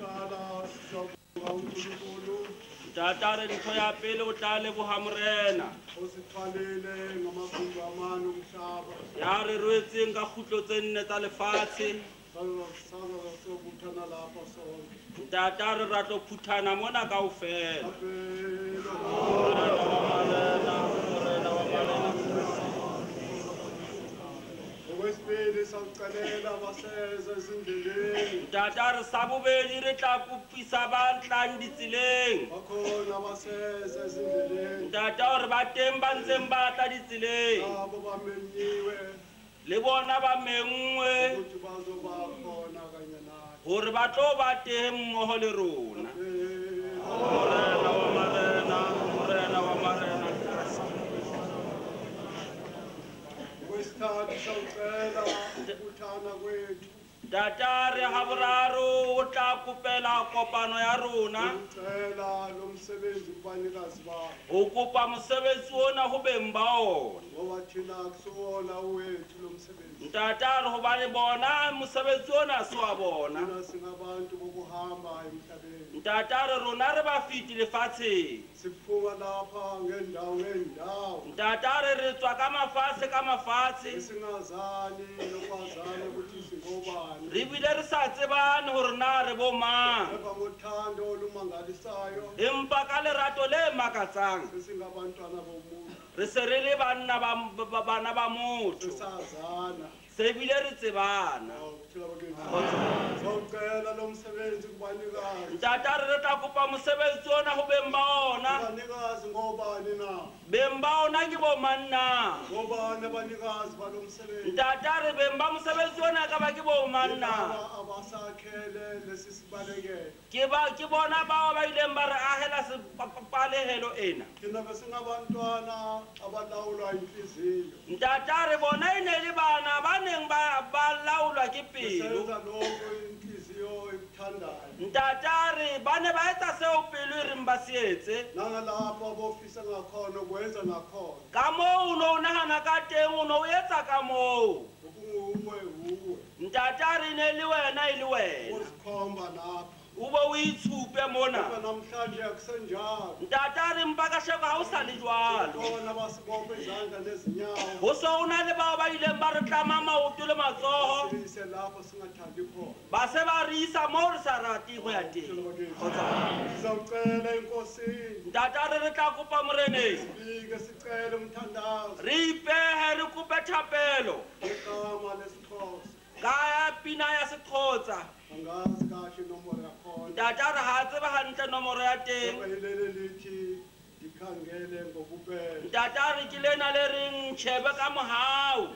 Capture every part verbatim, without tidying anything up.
Tatare ntho ya pele o tla leboha morena ya re rwetseng ka kgutlo tse nne tsa lefatshe. Tatare ra tlo phuthana mona kaofela. Tatare sa bobedi re tla kopisa ba tlang ditseleng. Tatare ba teng ba ntseng ba tla ditseleng. Le bona ba mengwe hore ba tlo ba teng mmoho le rona. Morena wa marena, morena wa marena. Tatare ha boraro o tla kopela kopano ya rona o kopa mosebetsi ona ho beng ba ona. Tatare hobane bona mosebetsi ona se wa bona. Tatare rona re ba fiti lefatsheng. Tatare re tswa ka mafatshe ka mafatshe. Re bile re sa tsebane hore na re bo mang. Empa ka lerato le makatsang re se re le bana ba motho se bile re tsebana. Tatare re tla kopa mosebetsi ona ho beng ba ona. Beng ba ona ke bo manna. Tatare beng ba mosebetsi ona ka ba ke bo manna. Ke ba ke bona ba ba ileng ba re ahela sepalehelo ena. Tatare bona e ne le bana ba neng ba laolwa ke pelo. Tatare ba ne ba etsa seo pelo e reng ba se etse. Ka moo o no o nahana ka teng o no o etsa ka moo. Tatare ne le wena e le wena. O bo o itshupe mona. Tatare mpa ka sheko ha o sa le jwalo. Ho so o na le bao ba ileng ba re tlama maoto le matsoho. Ba se ba re isa moo re sa rate ho ya teng. Tatare re tla kopa moreneng. Re ipehe re kope thapelo ka ya pina ya Sexhosa. Tatare ha tseba hantle nomoro ya teng. Tatare ke lena le reng tjhebe ka mohau.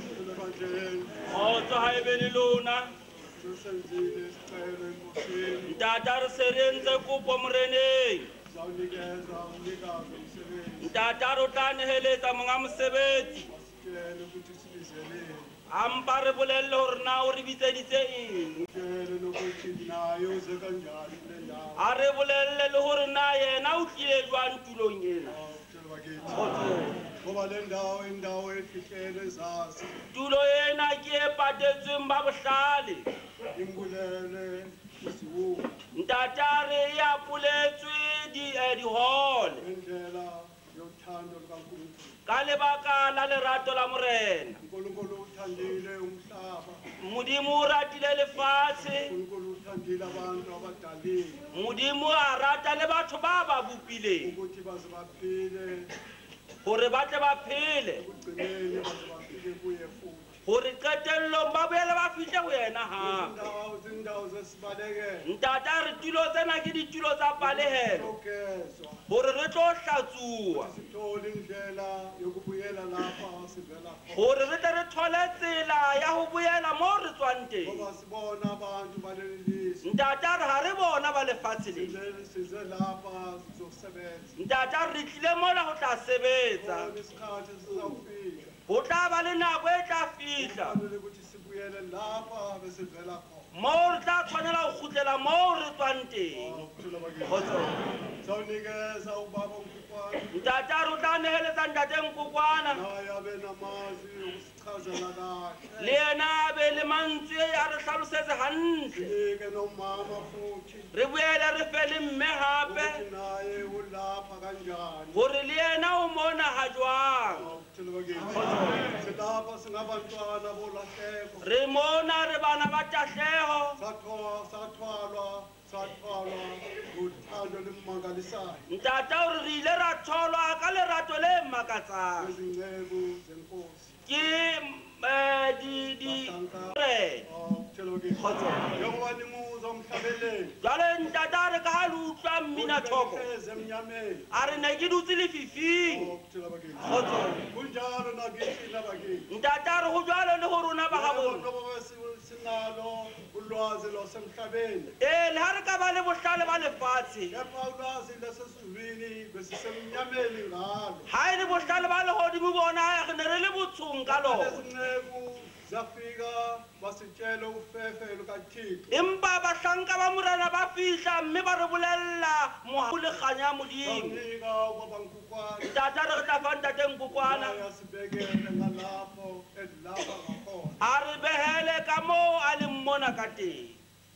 Kgotso ha ebe le lona. Ntata re se re entse kopo moreneng. Ntata re o tla neheletsa monga mosebetsi. A mpa re bolelle hore na o re bitseditse eng. A re bolelle le hore na yena o tlile jwang tulong ena. Tulo ena ke e patetsweng ba bohlale. Ntata re e apoletswe dihole ka lebaka la lerato la morena. Modimo o ratile lefatshe, Modimo a rata le batho ba ba bopileng hore ba tle ba phele, hore qetellong ba boele ba fihle ho yena hape. Ntata re tulo tsena ke ditulo tsa palehelo hore re tlo hlatsuwa, hore re tle re thole tsela ya ho boela moo re tswang teng. Ntata re ha re bona ba lefatshe le. Ntata re tlile mona ho tla sebetsa, ho tla ba le nako e tla fihla moo re tla tshwanela ho kgutlela moo re tswang teng. Ntata re o tla neheletsa ntate Nkokwana, le yena a be le mantswe a re hlalosetse hantle, re boele re fe le mme hape hore le yena o mona ha jwang. Re mona re bana ba tahleho, ntata o re ile ra tholwa ka lerato le makatsang ke di di re jwale ntata re ka ha le utlwa mmina thoko a re ne ke dutse lefifing. Ntata re ho jwalo le ho rona ba habo eh le ha re ka ba le bohlale ba lefatshe, ha e le bohlale ba lehodimo bona re ne re le botshong ka lona, empa bahlanka ba morena ba fihla mme ba re bolella moha le kganya modimo. Ntata re tla fa ntate Nkokwana a re behele ka moo a leng mona ka teng.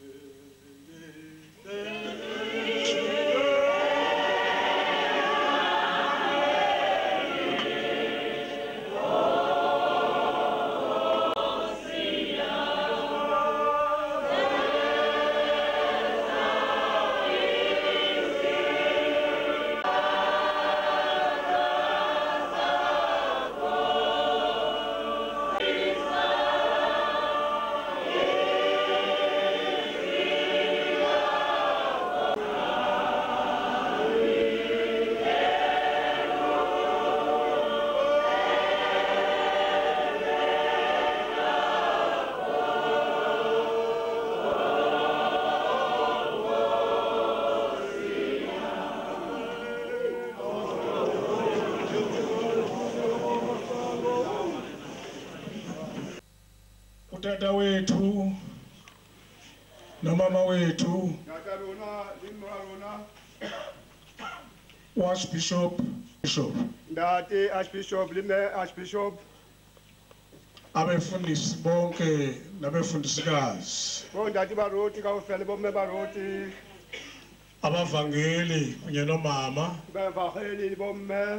Utata wethu nomama wethu Archbishop Bishop Ndati Archbishop lime Archbishop abefundisi bonke nabefundisikazi bondati baroti ka ufele bomme baroti abavangeli kunye nomama bavangeli bomme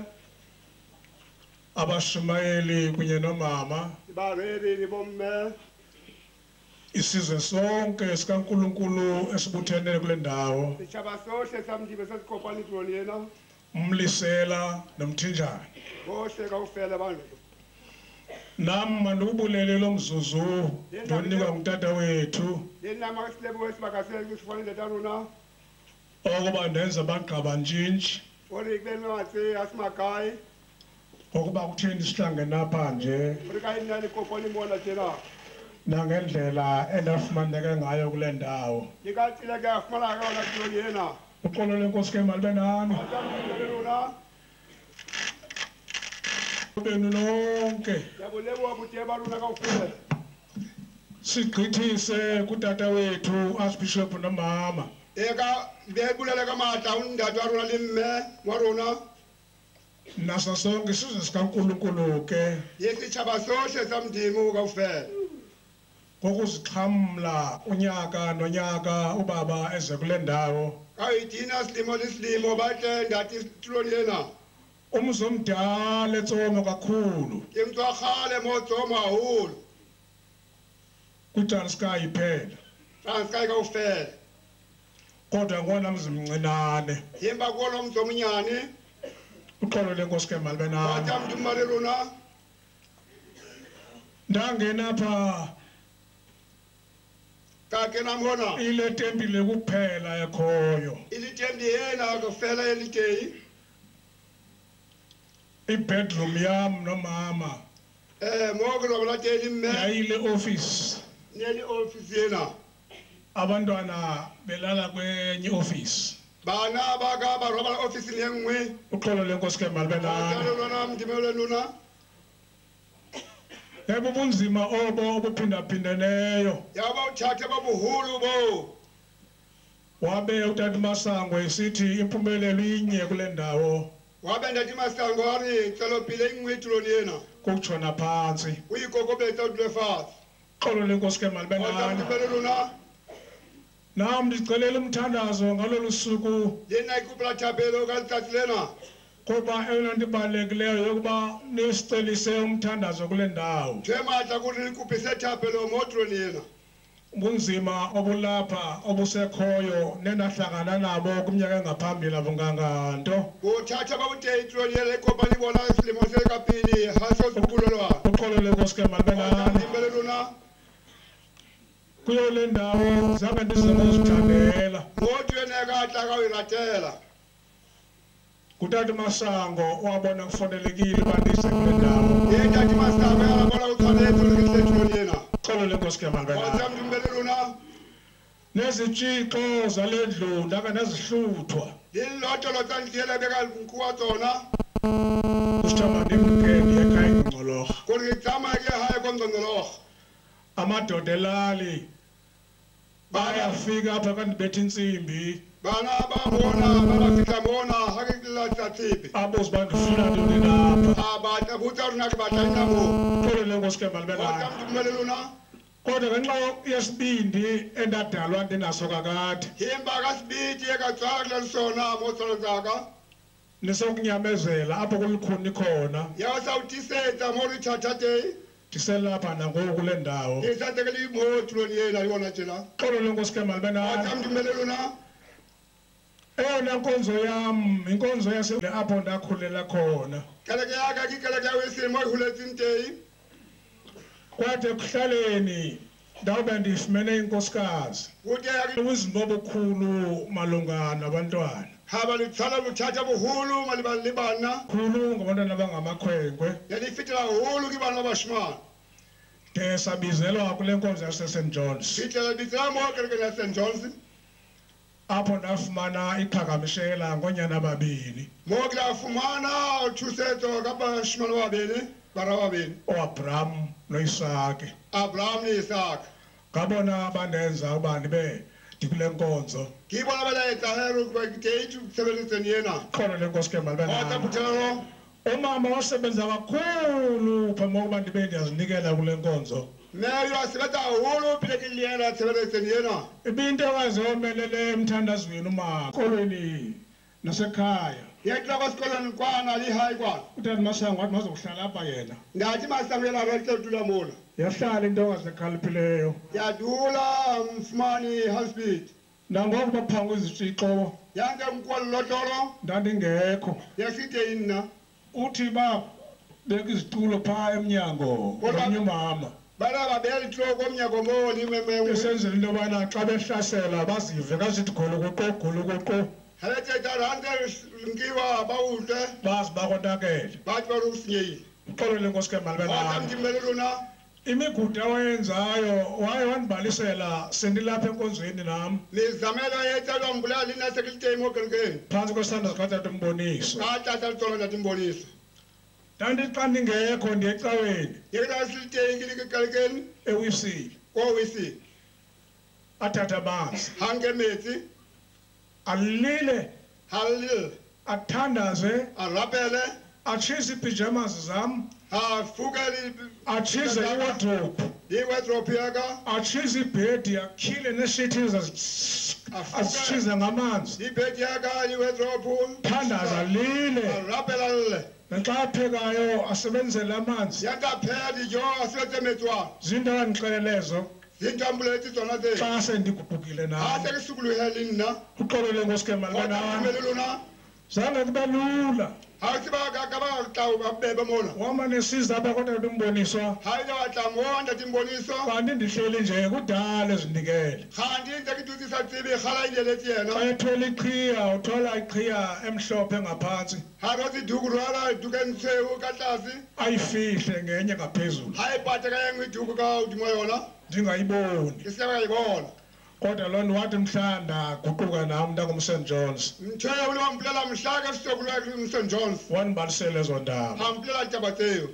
abashumayeli kunye nomama bareri bomme isizwe sonke sikaNkulunkulu esibuthenele kule ndawo sichaba sohle samdibe sesikopani drone yena umlisela nomthinjana bohle ka ufele bantu nam mandikubulele lo mzuzu ndonikwa ngutata wethu yena masilebu wesibakasele kusifanele taruna okuba ndenza bagqaba ntshintshi ori kubeni matse asimakai ukuba kuthini sihlangene apha nje re ka nna le kopane mona tjena nangendlela endafumaneke ngayo kule ndawo. ke ka tsela ke a fumana ka ona tulong ena Uxolo lenkosi ke malibe nani. le lona Benu lonke ya boleboa boteye ba lona kaofela sigqithise kutata wethu Archbishop nomama. e ka be bulela ka matla o ntate wa rona le mme wa rona Naso sonke isizwe sikaNkulunkulu ke ye setjhaba sohle sa modimo kaofela ngokuzixhamla unyaka nonyaka ubaba eze kule ndawo. ka idina silimo le silimo ba tle ndate tulong ena Umzi omdala etsomo kakhulu ke mntu wa kgale mo tsoma haholo kuTranskei phela Transkei kaofela kodwa ngona mzi mncinane. yemba kulo mzi omnyane Uxolo lenkosi ke malibe nani. batya mduma le lona Ndangena apha ka kena mona ile tempile kuphela ekhoyo. ilitembi yena kaofela elitei I-bedroom yam nomama eh mo ke lo la teli mme yayile office. neli office yena Abantwana belala kwenye office. bana ba ka ba roba office le nngwe Uxolo lenkosi ke malibe batya nani. le lona mdimele lona Yebo bunzima obo obuphindaphindeneyo. yaba uthathe babuhulu bo Wabe utata Masango esithi impumelelo inye kule ndawo wabe ndati masango ari tsalopile nngwe tulong ena kukutshona phantsi. o ikokobetsa o dule fatshe Uxolo lenkosi ke malibe batya nani. mdimele lona Nam ndicelela umthandazo ngalolu suku le nna ikopela thapelo ka letsatsi lena kuba eyona nto ibalulekileyo yokuba nisicelise umthandazo kule ndawo. ntho e matla kore likopise thapelo mo tulong ena Ubunzima obulapha obusekhoyo nenahlangana nabo kumnyaka engaphambili abunganganto. bothatha ba botei tulong ena ikopane bona selemo se ka pele ha so sebolelwana Uxolo lenkosi ke malibe nani. mdimele lona Kuyo le ndawo zange ndizame uzithandela. motho ene ka tla ka o iratela Kutata Masango wabona kufanelekile uba ndize kule ndawo. ye tati masango yabona o tshwanetse o rekise tulong ena Uxolo lenkosi ke malibe nani. batya mdimele lona Nezitshixo zale ndlu ndake nezihluthwa. le lotolo tsa ntliele be ka nkuwa tsona Kusithiwa mandimke ndiye ekhaya eNgqongqolorha. kore ke tsamaya ke hae ko ngqongqolorha Amadoda elali bayafika apha kandibetha intsimbi bana ba bona ba ba fihla mona ha ke la tsatsipe abuze uba ndifuna ntoni lapha. a batla botsa rona ke batla ina mo Uxolo lenkosi ke malibe batya nani. mdimele lona Kodwa ngenxa yesibindi endadalwa ndinaso kakade himba ka sibiti e ka tswala kule sona mo tswala tsaka nisokunyamezela apho kulikhuni khona ya o sa o tisetsa mo re thatha teng ndiselapha nangoku kule ndawo. ke sa tse ke le mo tulong ena le bona tjena Uxolo lenkosi ke malibe batya nani. mdimele lona Eyona nkonzo yam inkonzo yase apho ndakhulela khona. keleke ya ka ke keleke ya weseng mo e holetseng teng Kwade ekuhlaleni ndawube ndifumene inkosikazi kuteya ke izinto obukhulu malunga nabantwana. ha ba le tshala bothatha boholo malebana le bana Khulu ngabantwana abangamakhwenkwe. ya di fetela haholo ke bana ba bashimane De sabizelwa kule nkonzo yase-Saint John's fitlela bitsela mo kerekeng ya Saint John's apho ndafumana iqhagamshela ngonyana ababini mo ke la fumana o thusetso ka bashimane ba babedi bara ba babedi uAbraham noIsaki. Abraham le Isaac Ngabona bandenza uba ndibe ndikule nkonzo. ke bona ba la etsa hero ba ke teitu sebeletseng ena Khona lenkosi ke malibe batla nani. bothelelo Umama wasebenza kakhulu phambi kokuba ndibe ndiyazinikela kule nkonzo. mme yo a sebetsa haholo pele ke le ena sebeletseng ena Ibinto ekwazi omelele emthandazweni umama kolweni nasekhaya. ya tla kwa sekolong kwana le hae kwana Utata Masango wathi mazokuhlala apha yena. ndati masango yena ra tla dula mona Yahlala into engazikhaliphileyo. ya dula mfumani husband Nangoku baphanga izitshixo yange mkuwa lotolo ndandingekho. ya site inna Uthi ba beka izitulo phaa emnyango omnye umama. bana babeli hloko omnyaka omoni memengwe Esenzela into yobana xa behlasela bazive ngasithi gulukuqo gulukuqo. Halete darande ngiwa bawuhle bazi bakonakele bathi barusinyeyile. uxolele Nkosi Kodwa kaMalibana mntimelelo na imigudu awayenzayo waye wanibalisela sendilapha enkonzweni nami nizamela yethelwa mbulali nasekulitemi ogenkeni. phantsi kwesandla sikatata umboniso Katata litolo ndatimboniso. ndandithi xa ndingekho ndiye ecaweni Yekela silitemi kilikekalekeni ewisile kowisi. athatha amanzi Hange methi alile halil athandaze arapele atshise iipijamas zam afukeli atshize iwardrobe iwardrobe yaka atshize ibhedi akhile neeshithizi azitshize ngamanzi ibhedi yaka iwardrobe thandaza alile arapela lile. naxa aphekayo asebenzele amanzi Yakaphela jo asetemetswa. zinto andixelelezo Zintambuleti zona ze. xa sendiguqukile nam Ase kusukuluheli nna. uxolele Nkosi kaMalibana Mntimelelo na. zange kube lula Hasiba kakaba tawu babebe mona. wama nesiza apha kotata umboniswa Hayile watlangonda timboniso. kanti ndihleli nje kudala ezinikele Khandi inte kitutsisa tsibi khala indele xa yena. ethwele iqhiya uthwala iqhiya emhlophe ngaphantsi Harozi duku rwala duke ntsewu katlasi. ayifihle ngenye ngaphezulu Hayi pate ka yengwe duku ka udimo yona. ndingayiboni Isiyaba yibona. kodwa loo nto wathi mhla ndaguquka nam ndangumst Johns Mthwe ulo mplela mhlaka sisokulwa kuMsaint John's. wanibalisela ezo ndaba Hamplela tabateo.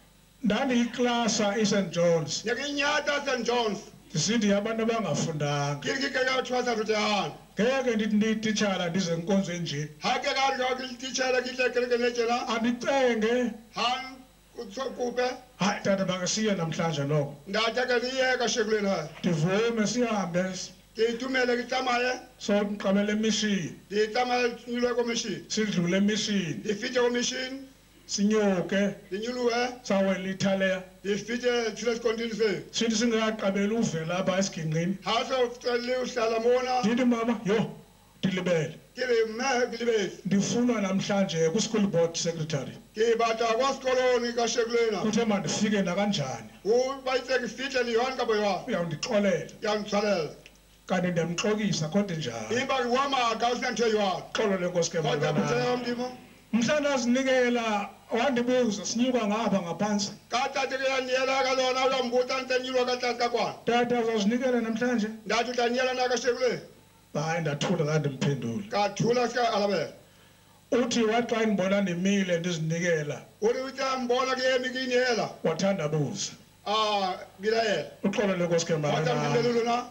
ndandiyiklasa iSt Johns Yakinyata Saint John's. ndisithi abantu abangafundanga Kiriki ka twasa rutehana. ngeke ndithi ndiyititshala ndize nkonzo enje Hake ka ka kilititshala kihle kiriki nejela. andicenge Han utsokupe. hayi tata makasiye namhlanje noko Ndataka niyeka shekulweni hayi. ndivume sihambe Nditumele kitamaye. soqabele emishini Nditamaye nyulwe komishini. sidlule emishini Ndifite komishini. sinyuke Ndinyuluwe. sawela ithaleya Ndifite thile sikondini se. sithi singaqabeli uvela apha esigingqini Haso ucele uhlala mona. ndithi mama yho ndilibele Kile mehe kilibesi. ndifunwa namhlanje kwi-school board secretary Ngibata kwasikoloni kashekulweni. kuthe mandifike nakanjani Ubayitse ngifite liyohani kaboywa. uyawundixolela Yangitsalela. kanti ndiyamxokisa kodwa njalo Imba ngiwama ka usinanthe yiwa. xolo lenkosi Kodwa kemalibana kutheyo mndimo. mhla ndazinikela wandibuza sinyuka ngapha ngaphantsi Katata ke yaniyela ka lona uyambuta ntanyilwa katata kakwana. tata uzazinikela namhlanje Ndathi utanyela na kashekulweni. hayi ndathula kandimphendula Kathula sika alabela. uthi wathi xa ndibona ndimile ndizinikela Uri uta mbona ke mikinyela. wathandabuza Ah bilayela. uxolo lenkosi Kodwa kemalibana mndimelo na.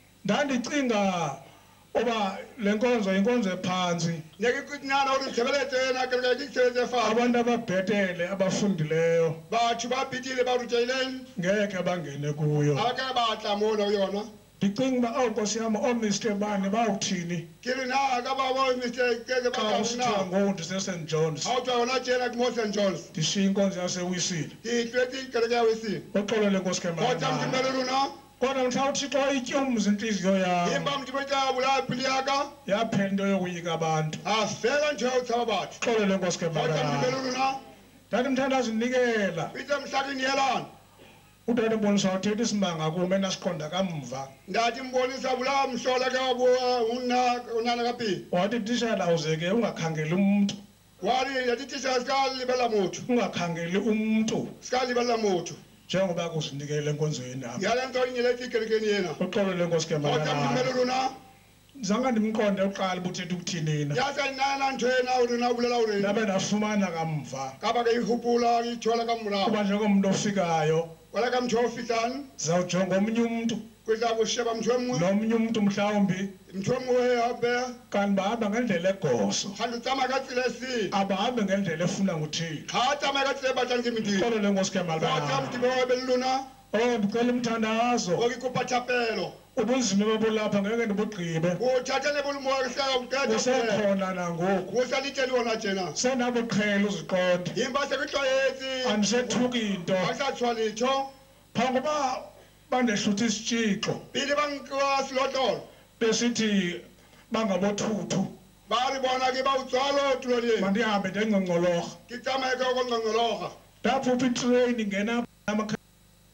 ndandicinga oba le nkonzo yinkonzo ephantsi Nekikunyana uri thebelete na keleke kitshelete fa. abantu ababhetele abafundileyo Bathu babhitile baruteyileni. ngeke bangene kuyo Aka batla mona uyona. ndicinga uba oonkosi yam oomister bani bawuthini Kiri na aka baba Mister Keke xa baba usithiwa na. ngoku ndisest Johns How to ona jena ku Saint John's. ndishiya inkonzo yasewisile Itwethi keleke awisi. uxolo lenkosi Kodwa kemalibana mndimelo na. kodwa mhla uthixo ityumza intliziyo yam Imba mdibeta bula pili yaka. yaphela into yokuyika abantu Afela nje uthaba bathu. uxolo lenkosi Kodwa kemalibana mndimelo na. ndathi mthandazinikela Ite mhlaki niyelana. utata mbonisa wathetha isimanga kume nasiqonda kamva Ndathi mbonisa bula mhlola ke wabuya una unana kapi. wathi tishala uzeke ungakhangeli umntu Wari yathi tisha sikalibela motho. ungakhangeli umntu Sikalibela motho. njengoba kuzinikele enkonzweni apha Yale nto inyeleti kelekeni yena. uxolo lenkosi Kodwa kemalibana mndimelo na. zange ndimqonde uqala ubuthetha ukuthini na Yasa nana nthwena uri na bulela uri. ndabe ndafumana kamva Kaba ke ihupula ithola kamura. kuba njengomntu ofikayo Wala kamtho ofitani. zawujonga omnye umntu Kweza kusheba mthwemwe. nomnye umntu mhlawumbi Mthwemwe yabe. kanti bahamba ngendlela egoso Handu tama katsile si. abahambi ngendlela efuna nguthixo Khata makatsile batla ngimindi. uxolo lenkosi Kodwa kemalibana mdibe wabeluna. oh ndicela umthandazo Okikupa thapelo. ubunzima babulapha ngeke ndibugqibe Uthathele bulmoya kuhlaka uqeda. kusekhona nangoku Kusaliteli wona jena. sendabuqhela uziqonde Imba sekuhlwayetsi. andisethuki into Akasathwa litho. phambi koba bandehlutha isitshixo Bili bangiwa silotolo. besithi bangabothuthu Bari bona ke bawutswalo tulole. mandihambe ndengcongcolorha Kitama ke okongongologa. ndaphupha itreyini ngena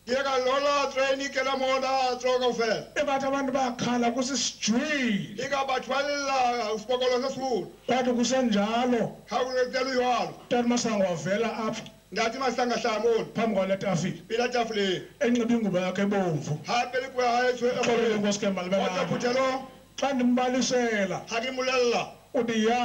ke ka lola train ke la mona tsoka ufela ebathi abantu bakhala kusisijwile ke ka batho ba lla usipokolo se sulu bathi kusenjalo ha o retelo yalo Tata Masango wavela apha ndathi masanga hlamoni phambi kwale tafile bila tafule enxibe ingubo yakhe ebomvu ha pele kwa ha etswe xolele nkosi ke Kodwa malibelana puthelo xa ndimbalisela ha ke mulella uthi ya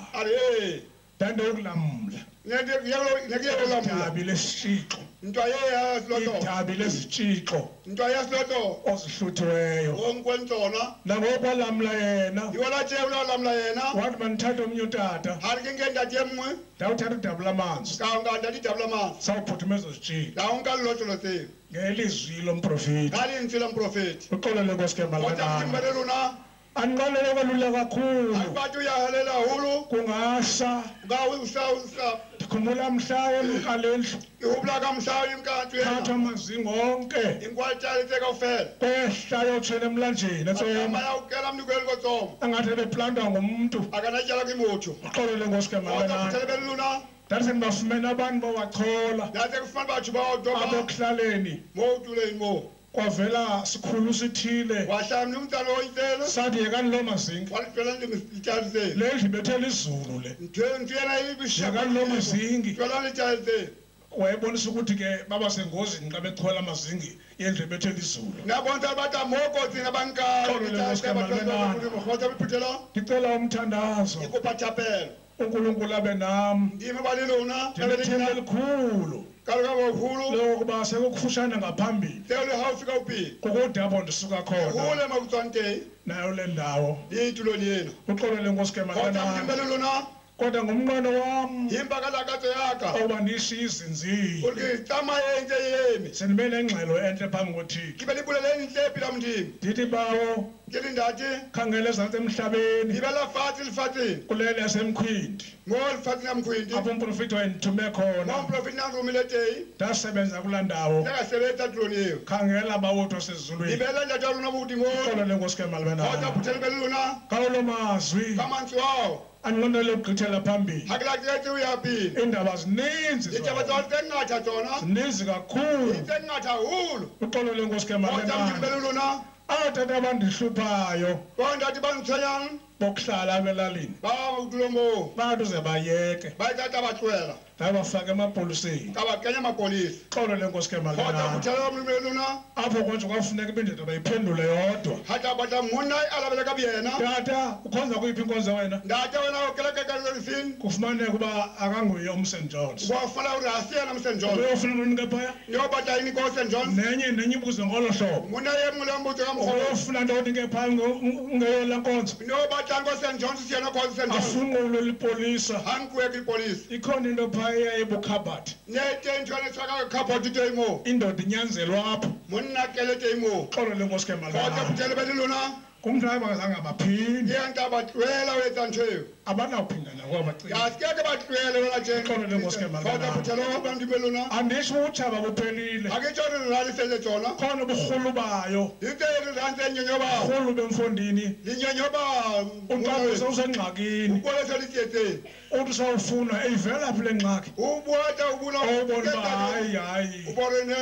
ale ndandiyokulamla nende yalo neke la mla idabi lesitshixo ntwa ye ya sloto idabi lesitshixo ntwa ya sloto ozihluthiweyo onkwentona nangokwalamla yena iwala the ula lamla yena wathi mandithathe omnye utata ha ke ngenda temwe ndawuthatha idabi lamanzi ka nganda di tabla ma sawuphuthuma ezo zitshixo la unka loto lo tse ngelizwi lomprofeti kali ntsila mprofeti uxolele nkosi ke kodwa malibelana kimele luna andinqalele kalula kakhulu abantu yahalela hulu kungasha ngawe usawusa ndikhumbula mhla emkalendlu ihubla kamhlayo imkantu thatha yena amazingo onke inkwalita itseka ufela kwehla yotshela emlanjeni etsoma amaya ukela mnikweli kotsoma angathi beplantwa ngumntu akanatyala kwimotho uxolele nkosi ke kodwa malibelana kuthelebele luna ndathi sendibafumene abantu bawachola ndase kufuna batho bawodoba abokuhlaleni mo utuleni mo kwavela sikhulu sithile wahlamni umntana oyintelo sathi yekani loo mazinga walifela litshaliseni le ndlu ibethela izulu le ntwena yekani loo mazingi twela litshaliseni wayebonisa ukuthi ke baba sengozini xa bechola amazingi yendlu ebethela izulu nabonta bata moko tsina banka Xolele nkosi ke malibelana. khotsa biphutela ndicela umthandazo ikuphathapela unkulunkulu abe nam ndime balilona ndinethemba elikhulu kaloka bokhulu lokuba sekukufutshane ngaphambili tele ha ufika uphi kukude apho ndisuka khona hule makutswante nayo le ndawo litulo lena uxolele nkosi ke khotsa malibelana mtimbelelona kodwa ngumnqweno wam himba kalakatso yaka oba ndishiye izinzile uthi tama yenze yemi sendibe nengxelo entle phambi kothixo kibe libuleleni nhlephi la mndimi ndithi bawo ke lindathi khangela ezantsi emhlabeni libe la fathi lifathini kulele yasemkhwindi mo lifathini yamkhwindi apho umprofethi wayendithume mo khona mprofeti nangumile teyi ndasebenza kulaa ndawo ndakasebenza tuloniyo khangela abawotho sezulwini libele njata luna buti ngo xolele nkosi ke khotsa malibelana puthelebele luna kawulo mazwi kamanzi wawo andinqonele ukugqithela phambili hakilakilethi uyaphini iindaba zininzi itshaba zona. tsawo tsengatha tsona zininzi kakhulu itsengatha hulu uxolele nkosi ke khotsa malibelana mtimbele luna abatata abandihluphayo kondathi banitshanyana bokuhlala abelalini bakutulomo bantu ze bayeke bayithatha batlwela ndabafaka emapoliseni kabakenya amapolisa xolele nkosi ke khotsa malibelana kuthelela mlimele luna apho konje kwafuneka ibindoda bayiphendule yodwa hata bata muna alabele kabyena tata ukhonza kuyiphi inkonzo wena ndata wena okelekekaelifini kufumaneka uba akanguye umst jones kwafuna urasiyana msen john uyofuna ntoni ke phaya niyobata yini ko st john nenye nenye ibuzo ngolo hlobo muna yemule mbuzo kamrholo uyofuna ntoni ke phaya ungeyola nkonzo niyobata ngo st john siyena ko st john afunqulo lipolisa hankuweka ipolisi ikhona into phaya ebukhabhathi netentshwane tswaka kapoti teyimo indoda inyanzelwa apho monna kele teyimo xolele nkosi ke khotsa malibelana kutele bele luna kumntu abangazange baphinde yenta batlwela wetsa ntshweyo abanawuphinda nakuba bacinga yasikeke batlwele wena jen Xolele nkosi ke malibelana. khotsa kutele bamndime luna anditsho utshaba buphelile akitshone lalisele tsona khona uburhulu bayo yiteli rantse enyenyobawo urhulu bemfondini linyenyoba uqabuse usengxakini ubolesa lityetseni uthi sawufuna eyivela phi le ngxaki ubota ubula awubona uba hayi hayi into ubone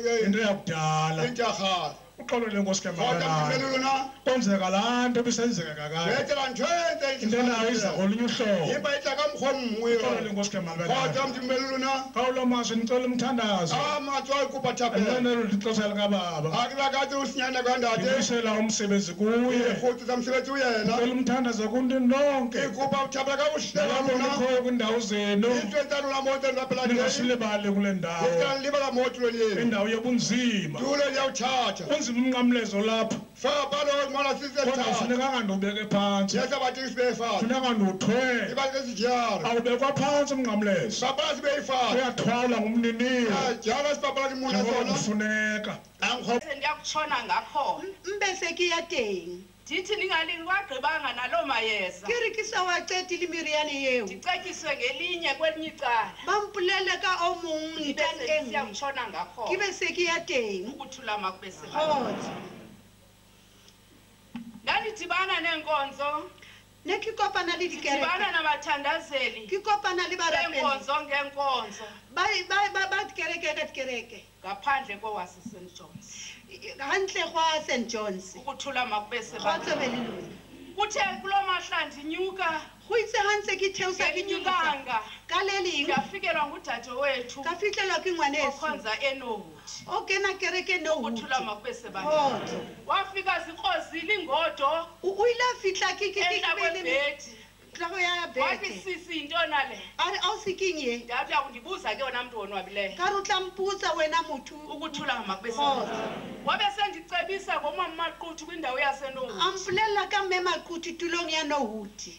yakudala intarhara uxolele nkosi ke khotsa malibelana mndime luna kwenzeka laa nto bisenzeka kakade wetela ntshwentse into nayo iza ngolunye uhlobo yimba itla kamrho mmwe uxolele nkosi ke malibelana khotsa mndime luna kawulo mazwi ndicela umthandazo amatswa ikuphathapela andinqwenelo lixesha likababa akilakati usinyana kandate ndibuyisela umsebenzi kuye irhutisa msebenzi uyena ndicela umthandazo kuntini lonke ikuba uthapela kabuhleka nalapho luna nikhoyo kwiindawo zenu intwentalula moto lapela ningasilibali kule ndawo libala moto lonyeni indawo yobunzima tulo liyawuthatha kunzima umnqamlezo lapho faka palo mala kodwa sisesithatha kufunekanga ndiwubeke phantsi yasabathi sibeyifaka funeka ndiwuthwele ibalike sijara awubekwa phantsi umnqamlezo babala sibeyifaka uyathwala ngumniniyo jala sibabala kimuna njengoko sona kufuneka ankgo ndiyakutshona ngakho Mbese ke ya teng. ndithi ningalini kwagqibanga naloo mayeza Ke re ke sa wa qetile meriane eo. ndicetyiswe ngelinye kwelinye icala Ba mpolelle ka o mong ndibe ntle e nngwe. sendisiyakutshona ngakho Ke be se ke ya teng. ukuthulama kube seba Khotsa. ndandidibana neenkonzo ne ke kopana le sidibana dikereke nabathandazeli ke kopana le barapedi beenkonzo ngeenkonzo ba ba ba ba dikereke ka dikereke ngaphandle kowasi St John's hantle gwa Saint John's ukuthula makube go sebantwini tsebelelona kuthe kuloo mahla ndinyuka go itse gantse ke theosa ke ngelinye nyuka ilanga ka le leng ndafikelwa ngudade wethu ka fitlhelwa ke ngwaneso okhonza enohuti o kena kereke no ukuthula makube sebantwini hotso wafika zikrozile ingodo o ile a fitlha ke ke ke entla ke le kwebhedi tlago ya wathi bete sisi yintona le a re a o se keng ye ndathi akundibuza ke wona mntu wonwabileyo ka re o tla mputsa wena motho ukuthula makube hotso sebantwini wabe sendicebisa ngomama maquthu kwindawo yasenohuti a mpolelela ka mme maquti tulong ya nohuti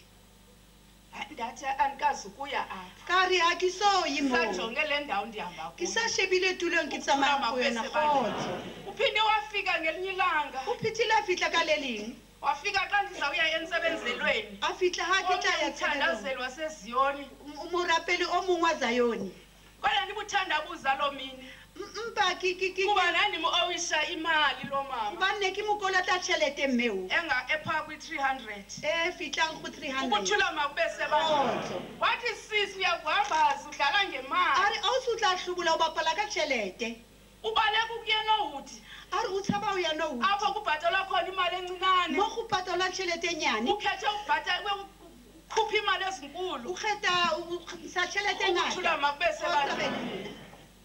ndathi andikazi ukuya apha ka re a ke so yi mo sajonge le ndawo ndihamba ke kuyo sa shebile tulong ke tsamaya go yona gotso uphinde wafika ngelinye ilanga o phethile a fitlha ka le leng wafika xa ndizawuya emsebenzelweni a fitlha ga ke tla ya tshebelong umthandazeli waseziyoni morapeli o mongwe wa zayone kodwa ndibuthandabuza loo mini M- mpa ke ke ke kuba nandimowisha imali loo mama ba nne ke mokolota tšhelete mmeo enga ephaa kwi-three hundred e fitlang go three hundred ukuthula makube sebantwini Hotso. wathi sisi uyakuhambazi udlala a ngemali re a o se o tla hlobola o bapala ka tšhelete ubaleka ukuya enohuti a re o tshaba o ya no apho kubhatalwa khona imali encinane mo go patalwa tšhelete e nyane ukhethe ukhupha imali ezinkulu o kgetha o sa tšhelete ukuthula ngata makube Go sebantwini tsebelelona.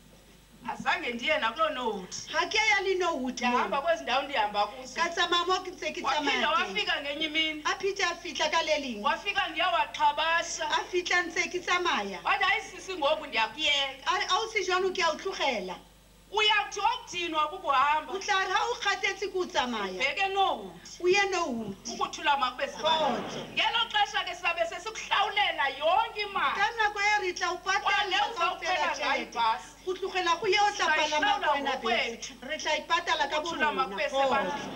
azange ndiye nakuloo nohuti ga ke ya le nohuti ndahamba kwezi ndawo ndihamba kuzo ka tsamaya mo ke ntse ke waphinda tsamaya teng wafika ngenye imini a phete a fitlha ka le leng wafika ndiyawaxhabasha a fitlha ntse ke tsamaya wathi ayisisi ngoku ndiyakuyeka a re a o se jwano ke a o tlogela uyakuthi okudinwa kukuhamba o tla re ga o kgathetse ke o tsamaya bheke nohuti o ye nohuti ukuthula makube sebantwini Hotso. ngelo xesha ke sabe sesikuhlawulela yonke imali ka nako e re tla o kwale patala uzawukhwela ngayo ibhasi go tlogela go ye o tla Sa palama ihlawula ka wena ngokwethu. bese re tla ipatala ka ukuthula makube borona sebantwini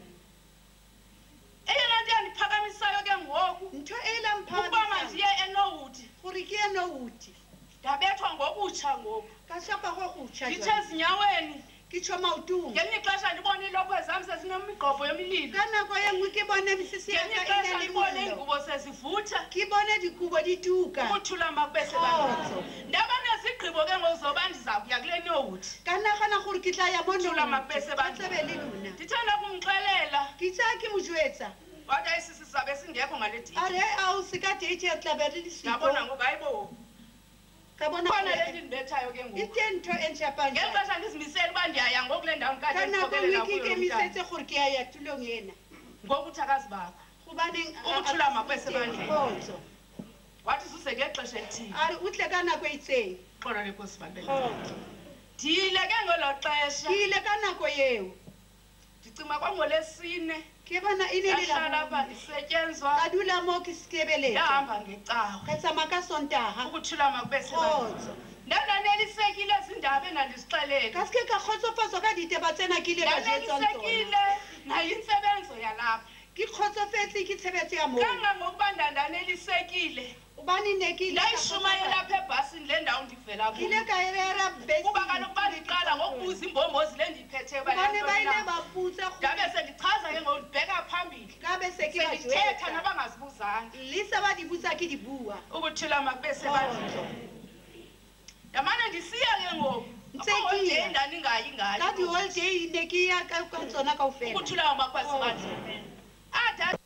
eyona nto yandiphakamisayo ke ngoku ntho e la ukuba mpha mandiye enohuti gore ke ye nohuti ndabethwa ngokutsha ngoku ka shapa go go tšha ndithe ezinyaweni ke tsho maotong ngelinye ixesha ndibone iilokhwe zam sezinemigqobho yomlilo ka nako ye nngwe ke bone mesese ya ngelinye ka e ixesha na le ndibone mollo iingubo sezivutha ke bone dikubo di tuka ukuthula makube Hotso. sebantwini ndaba nezigqibo ke ngoku zoba ndiza kuya kule nohuti ka nagana gore ke tla ya mo Thula makube nohuti sebantwini. tsebe le lona ndithanda kumxelela ke tsaya ke mo jwetsa wathi ayisisi sabe singekho ngale diti a re a o se ka date re tla be re le ndabona siko ngoku hayibo ka bona khona le gore nto indibethayo ke e ngoku teng ntho e ntšhapang ngeli xesha ndizimisele uba ndiyaya ngoku le ndawo ndikade ka nako ndiqokelela nngwe ke kuyo lo mntana ikemisetse gore ke ya ya tulong ena ngoku uthakazi bakho gobaneng Ukuthula makube sebantwini. Hotso. wathi zuse ngexesha elithile a re o tle ka nako e itseng xolo lenkosi babele Hotso. ndiyile ke ngelo xesha ke ile ka nako eo ndicinga kwangolesine ke bona e ne le yahlala apha la ndisetyenzwa ka dula mo ke sekebeletša ndahamba ngecawe ka tsamaya ka sontaga ukuthula makube sebantwini Hotso. ndandanelisekile ezindaba endandizixelele ka seke ka kgotsofatswa ka diteba tsena ke ile ka jetsang tsona ndanelisekile nayo intsebenzo yalapha ke kgotsofetse ke tshebetso ya moo kangangokuba ndandanelisekile obane ne ke ile ka ndayishumayela kgotsofala. apha ebhasini le ndawo ndivela ke ile kuyo ka e rera bese kuba kaloku bandiqala ngokubuza imbombozi le ndiyiphetheyo uba bane ba ile yantoni na. ba putsa go- ndabe sendichaza ke ngoku ndibheka phambili ka bese ke ba sendithetha jwetsa nabangazibuzanga le se ba di butsa ke di bua ukuthula makube sebantwini Hotso. ndamane ndisiya ke ngoku Ntse ke Holiday ya. ndandingayi ngayo ka di-holiday ne ke ya ka ka tsona kao fela ukuthula makube sebantwini ada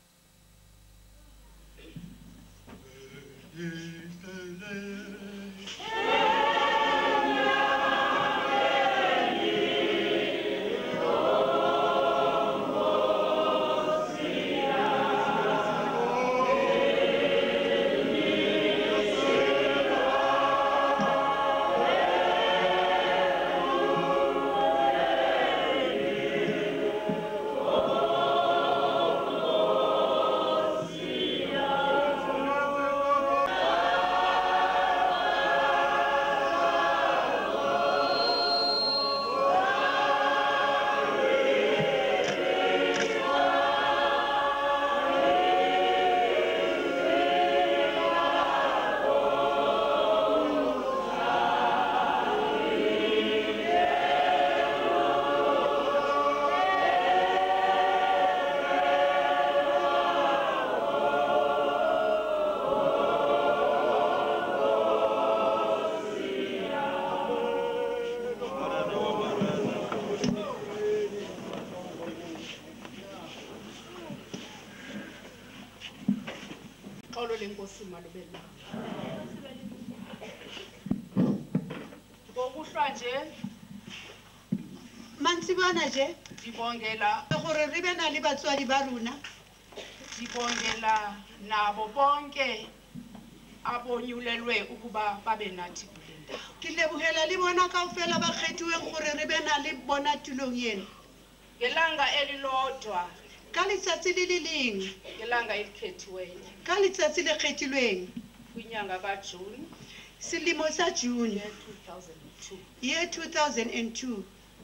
lenkosi malubela ngokuhlwa nje Mansibana je dibongela gore re be na le batswadi ba rona dibongela nabo bonke abonyulelwe ukuba babe nathi kule ndawo. ke lebohela le bona kaofela ba kgethiweng gore re be na le bona tulong eno Ngelanga elilodwa ka letsatsi le le leng ngelanga elikhethiweyo ka letsatsi le kgethilweng kwinyanga kaJune selemo sa June year two thousand two. year two thousand two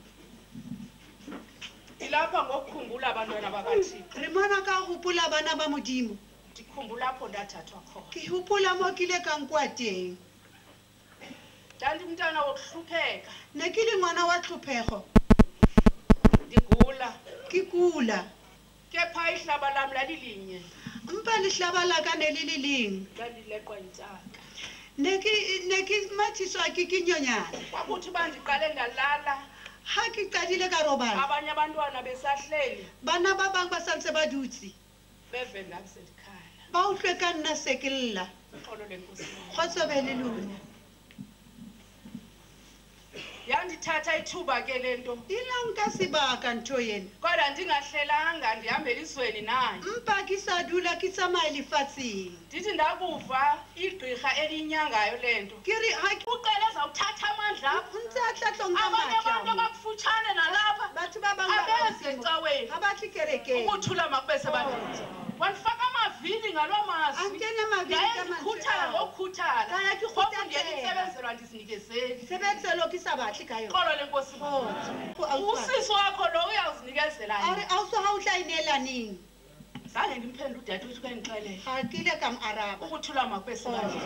Dilapha ngokukhumbula abantwana bakaThixo. re mona ka gopola bana ba modimo Ndikhumbula apho ndathathwa khona. ke hopola mo kile ka nkwa teng Ndandimntana wokuhlupheka, ne ke le ngwana wa tlhophego ndigula, ke kula kepha ihlaba lam lalilinye. mpa lehlaba la ka ne le le leng Ndandileqwa yintaka. ne ke ne ke mathiswa ke ke nyonyana Kwakuthi uba ndiqale ndalala, ha ke qadile ka robala abanye abantwana besahleli bana ba bang ba santse ba dutse beve ndamselikhaya. ba utlwe ka nna sekella Xolo lenkosi. kgotsobe le lona Yandithatha ithuba ke lento, ilang ka sebaka ntho yena kodwa ndingahlelanga ndihambela izweni naye. mpa ke sa dula ke tsamaye lefatsheng Ndithi ndakuva igqirha elinyangayo lento. ke re ha ke Uqele zawuthatha amandla akho. ntse a tla tlong ka Abanye abantu matla abakufutshane nalapha batho ba bang ba abeze badimo, ecaweni. ha ba tle kerekeng Ukuthula makube sebantu. Wanifaka amavili ngaloo mazwi. Ankenya amavili ka mantswe Yayekhuthala ao. ngokukhuthala. Kaya ke Ngoku kguthatela. ndiyanisebenzelwa ndizinikezeli. sebetselo ke sa batle ka yona Xolo lenkosi. Usisi wakho lo uyawuzinikezela a re yena. auso ha o tla ineelaneng Zange ndimphendule udadewethu kayindixelele. ga ke ile ka mo araba Ukuthula makube sebantu.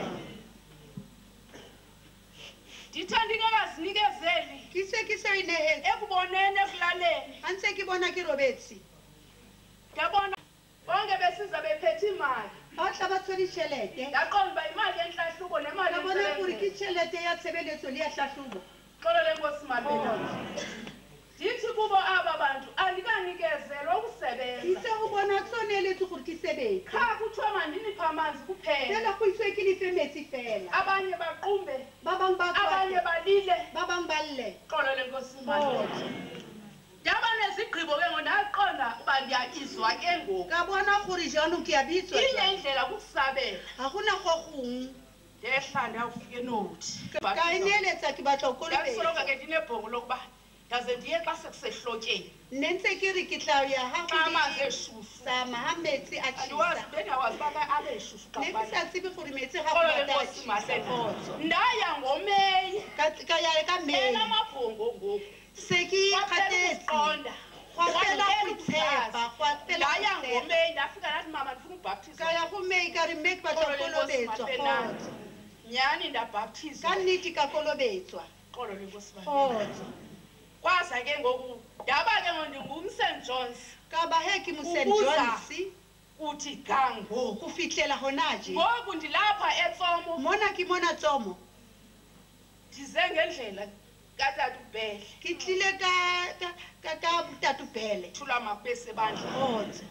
Ndithe ndingekazinikezeli ke se ke se inehetse ekuboneni ekulaleni. ha ntse ke bona ke robetse Ngiyabona bonke besiza bephethe imali. ba tla ba tshwere tšhelete Ndaqonda uba imali yenhlahlubo nemali ka bona gore ke yemsebenzi. tšhelete ya tshebeletso le ya tlhahlobo Xolo lenkosi mabela. Ndithi kubo aba bantu andikanikezelwa ukusebenza. itse go bona tshwaneletse gore ke sebetse Qha kuthiwa mandiniphe amanzi kuphela. fela go iswe ke lefe metsi fela Abanye baqumbe, ba bang ba abanye kwate balile. ba bang ba lle Xolo lenkosi mabela. Ndaba nezigqibo ke ngoku ndaqonda uba ndiyabizwa ke ngoku. ka bona gore jaanong ke a bitswa Inye indlela kukusabela. ga gona go gongwe Ndehla ndawufika enothi. ka eneeletsa ke batla go Ndasoloko kolobetsa ke ndinebhongo lokuba ndaze ndiye xa sekusehlotyeni. nne ntse ke re ke tla ya Xa ga amanzi go eshushu. sama ha metsi a Andiwazi tšhisa bendiyawazi uba abe shushu xa ne ke kubanda. sa tsebe gore metsi ga Xolo go lenkosi bata masena. Ndaya ngomeyi ka ya ka mei enamabhongo ngoku. se ke Kwaphela ikgatetse ukuqonda. gwa fela Wandicela go tshepa ukuzazi. gwa fela Ndaya go tshepa ngomeyi ndafika ndathi mama ndifuna ubhaptizwa. ka ya go mei ka re mme ke batla Xolo go lenkosi kolobetswa masena. kgotsa Nyani ndabhaptizwa. ka nnete ka kolobetswa Xolo lenkosi masena. kgotsa Kwaza ke ngoku ndaba ke ngoku ndingumst John's. ka ba he ke mo Saint Ubuza. John's Uthi gango. go fitlhela gona je Ngoku ndilapha eTsomo mona ke mona tsomo ndize ngendlela katata uBhele. ke tlile ka ka ka ka tatubhele Thula makube sebandla. kgotsa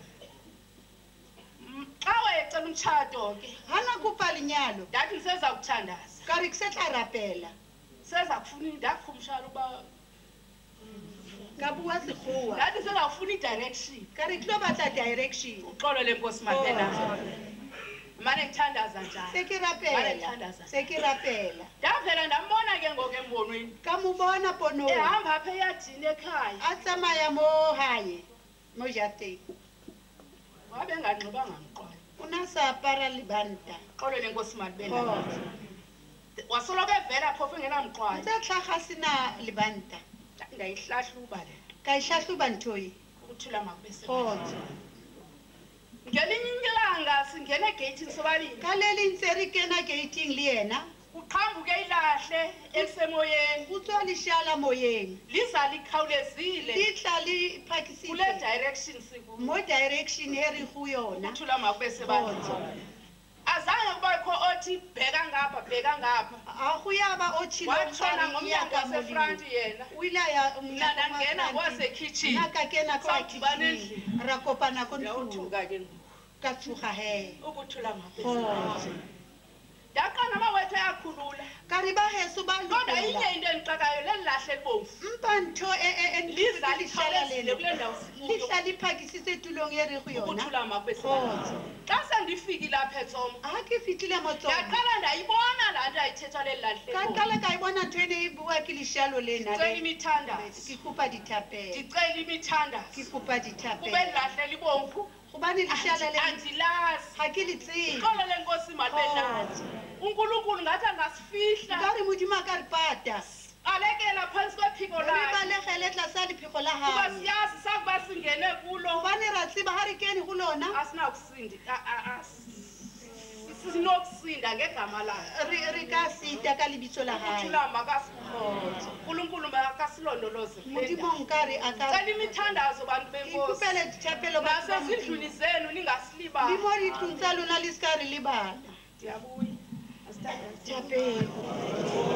Xa wayecela umtshato ke hana kopa lenyalo ndathi ndiseza kuthandaza. ka re ke se tla rapela Seza kufuna ndakhumshana uba ka bua sekgowa ndathi seza kufuna i-direction. ka re tlo batla direction Uxolo lenkosi Madena. Mane ngithandaza njani. se ke rapela se ke rapela Ndaphela ndambona ke ngoku embonweni. ka mo bona ponong Ehamba apha eyadini ekhaya. a tsamaya mo hae mo jateng Wabe enganxibanga mqwayi. o na sa apara lebanta Xolo lenkosi Madena. kgotsa Wasoloko evela phofu engenamqwayi. ntse tlhaga sena lebanta Ndayihlahluba le. ka itlhatlhoba nthoe Ukuthula makube sebandla. kgotsa Ngelinye ilanga singena egeyithini sobabini. ka le le ntse re kena gating le yena Uqhambuke ilahle elisemoyeni. go tswa leshala moyeng Liza likhawulezile le tla le kule phakisitse direction siku. mo direction e re go yona Ukuthula makube sebandla. Azange kubekho othi bheka ngapha bheka ngapha. a go ya ba o tshilo Watshona ngomnyango wasefront yena. o ile ya Mna ndangena ngwasekitchen. nna ka kena kwa Sadibana kitchen ra kopana ko ntlong Ndawuthuka ke ngoku. ka tshoga he ukuthula maphezulu Kgotso. ndaqala amawethu ayakhulula ka re ba heso ba kodwa inye lokola into endixakayo lelilahle elibomvu mpa ntho e e e liza lihlala likhawulezile lelo kule ndawo sikuyo lihla liphakisitse tulong e re go yona ukuthula maphezulu Kgotso. xa sendifikile apha etsomo ha ke fitlhile motsomo ndaqala ndayibona laa nto ayithetha lelilahle ka qala ka e bona ntho e ne e bua ke leshalo lena ndicela le. imithandazo ke kopa dithapelo ndicela imithandazo ke kopa kube dithapelo lilahle libomvu gobane leshala le andilazi ga ke le tsebe ixolo lenkosi malibelalo unkulunkulu ngathi angasifihla ka re modimo a ka re pata alekela phantsi kwephiko re lakhe balegele tlasa lephego la kuba gae siyazi sakuba singene kulo gobane ra tseba ga re kene go lona asinakusindi sinokusinda ngegama lakhe re re ka sita ka lebitso la gae uthula makasikhotho unkulunkulu makasilondoloze modimo nka re a ka cela imithandazo bantu benkosi ikopele dithapelo batho ba nasezindlwini Modimo. zenu le ningasilibali mo ditlong tsa lona le se ka re lebala ndiyabuya asithandaze thapelo